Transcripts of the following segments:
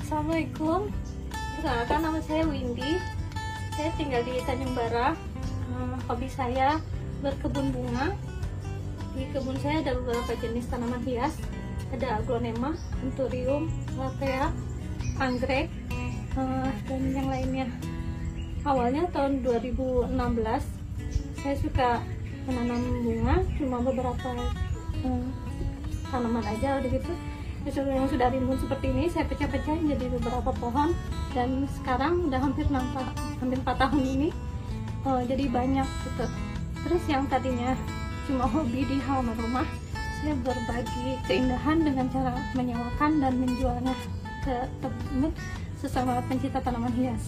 Assalamualaikum. Perkenalkan, nama saya Windy. Saya tinggal di Tanjung Bara. Hobi saya berkebun bunga. Di kebun saya ada beberapa jenis tanaman hias. Ada aglonema, anthurium, calathea, anggrek, dan yang lainnya. Awalnya tahun 2016 saya suka menanam bunga, cuma beberapa tanaman aja udah gitu. Yang sudah rimbun seperti ini saya pecah-pecah jadi beberapa pohon, dan sekarang udah hampir 4 tahun ini jadi banyak gitu. Terus yang tadinya cuma hobi di halaman rumah, saya berbagi keindahan dengan cara menyewakan dan menjualnya ke teman sesama pencinta tanaman hias.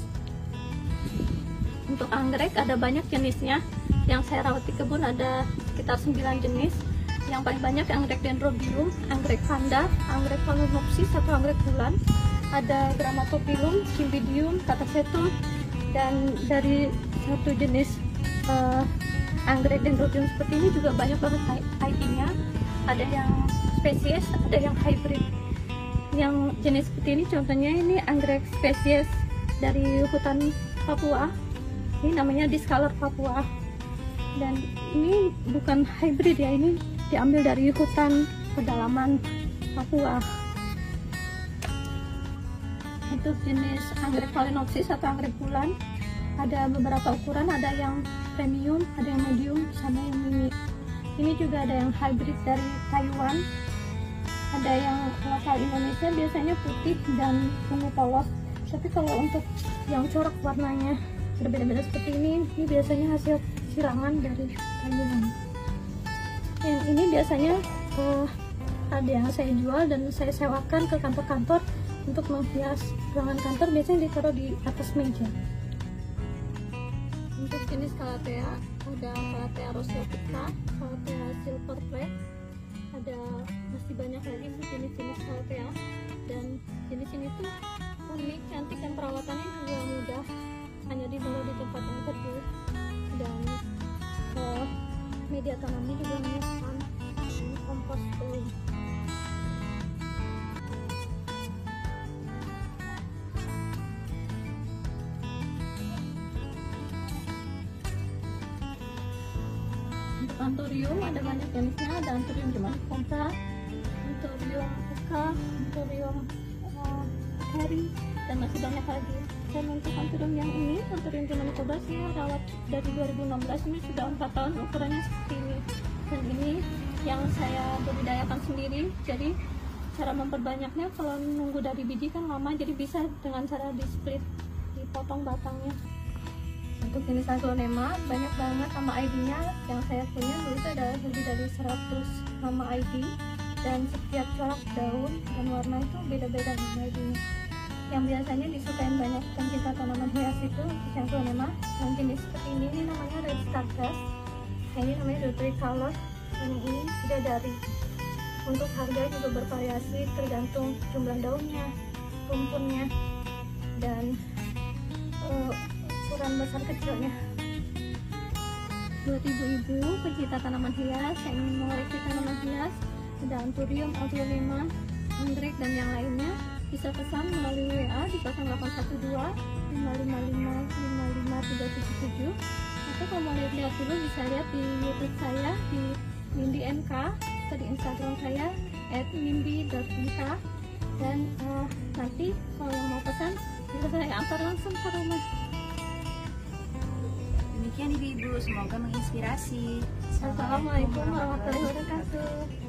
Untuk anggrek ada banyak jenisnya. Yang saya rawat di kebun ada sekitar 9 jenis. Yang paling banyak anggrek dendrobium, anggrek vanda, anggrek phalaenopsis atau anggrek bulan, ada grammatophyllum, cymbidium, catasetum, dan dari satu jenis anggrek dendrobium seperti ini juga banyak banget ID-nya. Ada yang spesies, ada yang hybrid. Yang jenis seperti ini contohnya ini anggrek spesies dari hutan Papua. Ini namanya Discolor Papua. Dan ini bukan hybrid ya, ini diambil dari hutan pedalaman Papua. Untuk jenis anggrek phalaenopsis atau anggrek bulan ada beberapa ukuran, ada yang premium, ada yang medium, sama yang mini. Ini juga ada yang hybrid dari Taiwan, ada yang lokal Indonesia biasanya putih dan ungu polos. Tapi kalau untuk yang corak warnanya berbeda-beda seperti ini biasanya hasil sirangan dari Taiwan. Yang ini biasanya ada yang saya jual dan saya sewakan ke kantor-kantor untuk menghias ruangan kantor, biasanya ditaruh di atas meja. Untuk jenis calathea ada calathea roseopica, calathea silver red, ada masih banyak lagi jenis-jenis calathea, dan jenis ini tuh unik, cantik, dan perawatannya juga mudah, hanya dibawa di tempat yang teduh, dan media tanamnya juga menyesuaikan kompos full. Untuk anthurium ada banyak jenisnya, ada anthurium gemanicompra, anthurium puka, anthurium hairy, dan masih banyak lagi. Dan untuk anthurium yang ini, anthurium gemanicompra, saya rawat dari 2016, ini sudah 4 tahun, ukurannya seperti ini. Dan ini yang saya budidayakan sendiri, jadi cara memperbanyaknya kalau nunggu dari biji kan lama, jadi bisa dengan cara di split, dipotong batangnya. Untuk jenis aglonema banyak banget nama ID-nya, yang saya punya dulu itu ada lebih dari 100 nama ID, dan setiap corak daun dan warna itu beda-beda nama ID-nya. Yang biasanya disukain banyak pencinta tanaman hias itu aglonema yang jenis seperti ini namanya red stardust, ini namanya Dudley color, dan ini bidadari. Untuk harga juga bervariasi tergantung jumlah daunnya, rumpunnya, dan ukuran besar kecilnya. Buat ibu-ibu pencinta tanaman hias yang ingin mengoleksi tanaman hias, ada anthurium, aglonema, anggrek, dan yang lainnya, bisa pesan melalui WA di 0812 555 55377, atau kalau mau lihat dulu bisa lihat di YouTube saya di Windy MK, atau di Instagram saya @windy.mk, dan nanti kalau yang mau pesan bisa saya antar langsung ke rumah. Demikian ibu-ibu, semoga menginspirasi. Assalamualaikum warahmatullahi wabarakatuh.